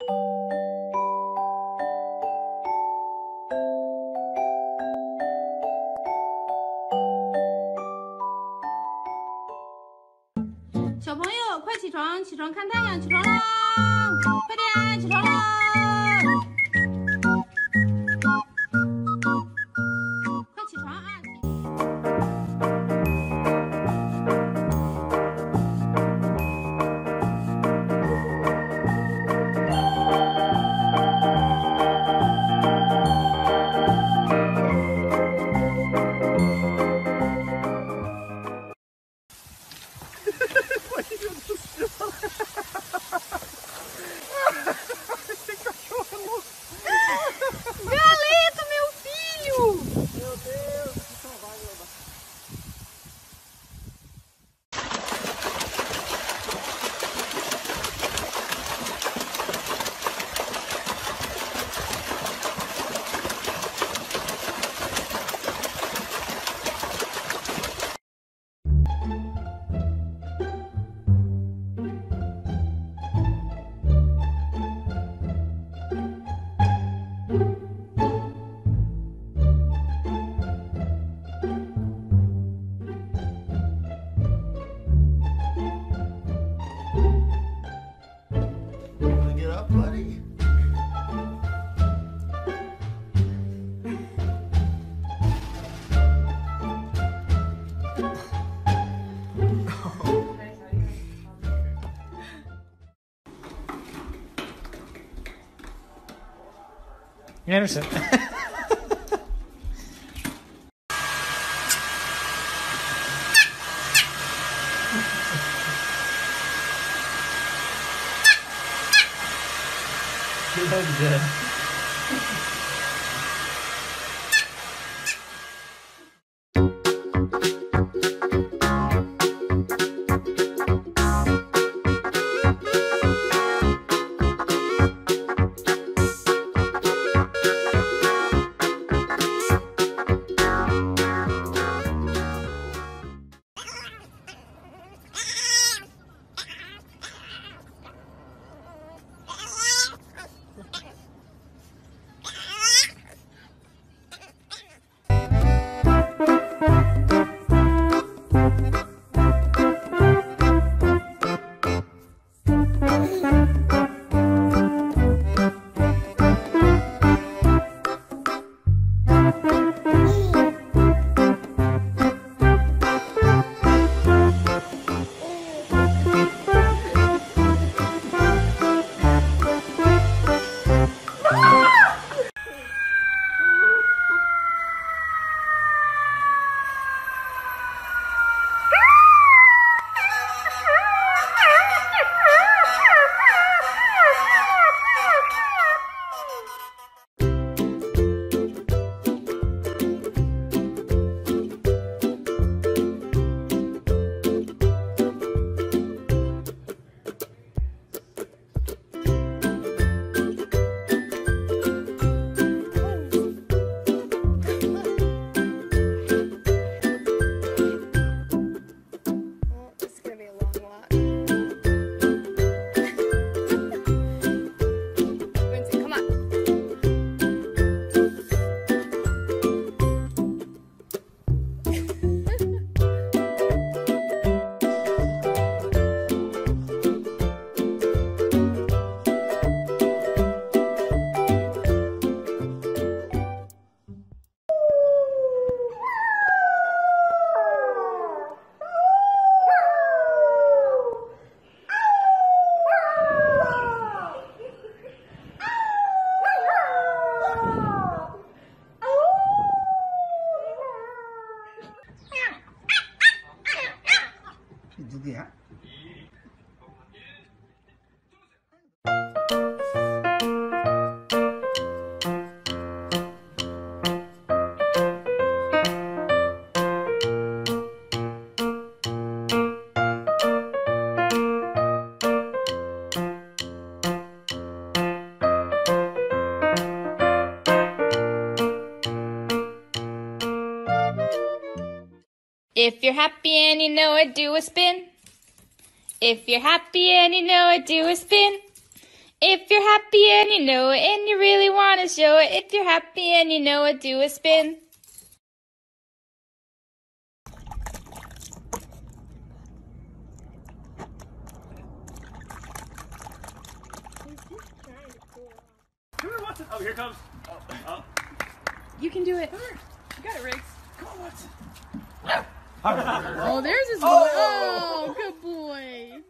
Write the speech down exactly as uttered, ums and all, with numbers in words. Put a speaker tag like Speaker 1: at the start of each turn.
Speaker 1: 小朋友，快起床！起床看太阳！起床啦！快点，起床啦！快起床啊！
Speaker 2: Anderson. You look good.
Speaker 3: If you're happy and you know it, do a spin. If you're happy and you know it, do a spin. If you're happy and you know it, and you really want to show it, if you're happy and you know it, do a spin.
Speaker 2: Come here, Watson. Oh, here comes. Oh, oh.
Speaker 1: You can do it.
Speaker 2: Come here.
Speaker 1: You got it, Riggs.
Speaker 2: Come on, Watson.
Speaker 1: Oh, there's his boy. Oh, good boy.